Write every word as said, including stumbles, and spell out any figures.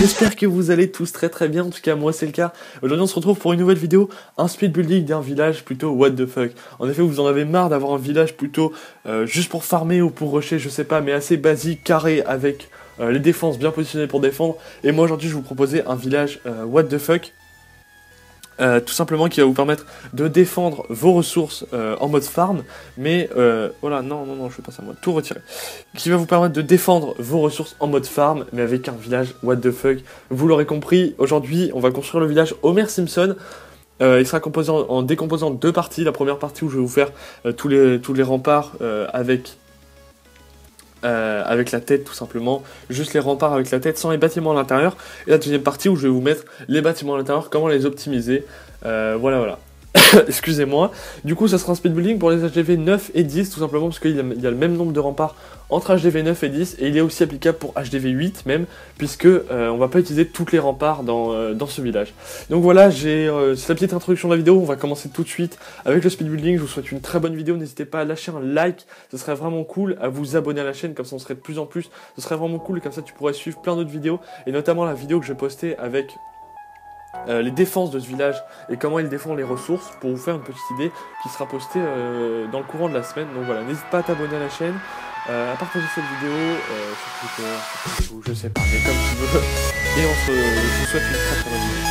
J'espère que vous allez tous très très bien, en tout cas moi c'est le cas. Aujourd'hui on se retrouve pour une nouvelle vidéo, un speed building d'un village plutôt what the fuck. En effet vous en avez marre d'avoir un village plutôt euh, juste pour farmer ou pour rusher, je sais pas, mais assez basique, carré, avec euh, les défenses bien positionnées pour défendre. Et moi aujourd'hui je vais vous proposer un village euh, what the fuck. Euh, tout simplement qui va vous permettre de défendre vos ressources euh, en mode farm, mais euh, voilà, non, non, non, je fais pas ça, moi, tout retirer. Qui va vous permettre de défendre vos ressources en mode farm, mais avec un village what the fuck. Vous l'aurez compris, aujourd'hui, on va construire le village Homer Simpson. Euh, il sera composé en, en décomposant deux parties. La première partie où je vais vous faire euh, tous, les, tous les remparts euh, avec... Euh, avec la tête tout simplement, juste les remparts avec la tête sans les bâtiments à l'intérieur, et la deuxième partie où je vais vous mettre les bâtiments à l'intérieur, comment les optimiser, euh, voilà voilà. Excusez-moi. Du coup ça sera un speed building pour les H D V neuf et dix tout simplement parce qu'il y, y a le même nombre de remparts entre H D V neuf et dix, et il est aussi applicable pour H D V huit même, puisque euh, on va pas utiliser toutes les remparts dans, euh, dans ce village. Donc voilà, j'ai euh, c'est la petite introduction de la vidéo, on va commencer tout de suite avec le speed building. Je vous souhaite une très bonne vidéo, n'hésitez pas à lâcher un like, ce serait vraiment cool, à vous abonner à la chaîne, comme ça on serait de plus en plus, ce serait vraiment cool, et comme ça tu pourrais suivre plein d'autres vidéos, et notamment la vidéo que je vais poster avec Euh, les défenses de ce village et comment il défend les ressources, pour vous faire une petite idée qui sera postée euh, dans le courant de la semaine. Donc voilà, n'hésite pas à t'abonner à la chaîne, euh, à partager cette vidéo euh, sur Twitter, sur Facebook, je sais pas, mais comme tu veux. Et on se, je vous souhaite une très très bonne vidéo.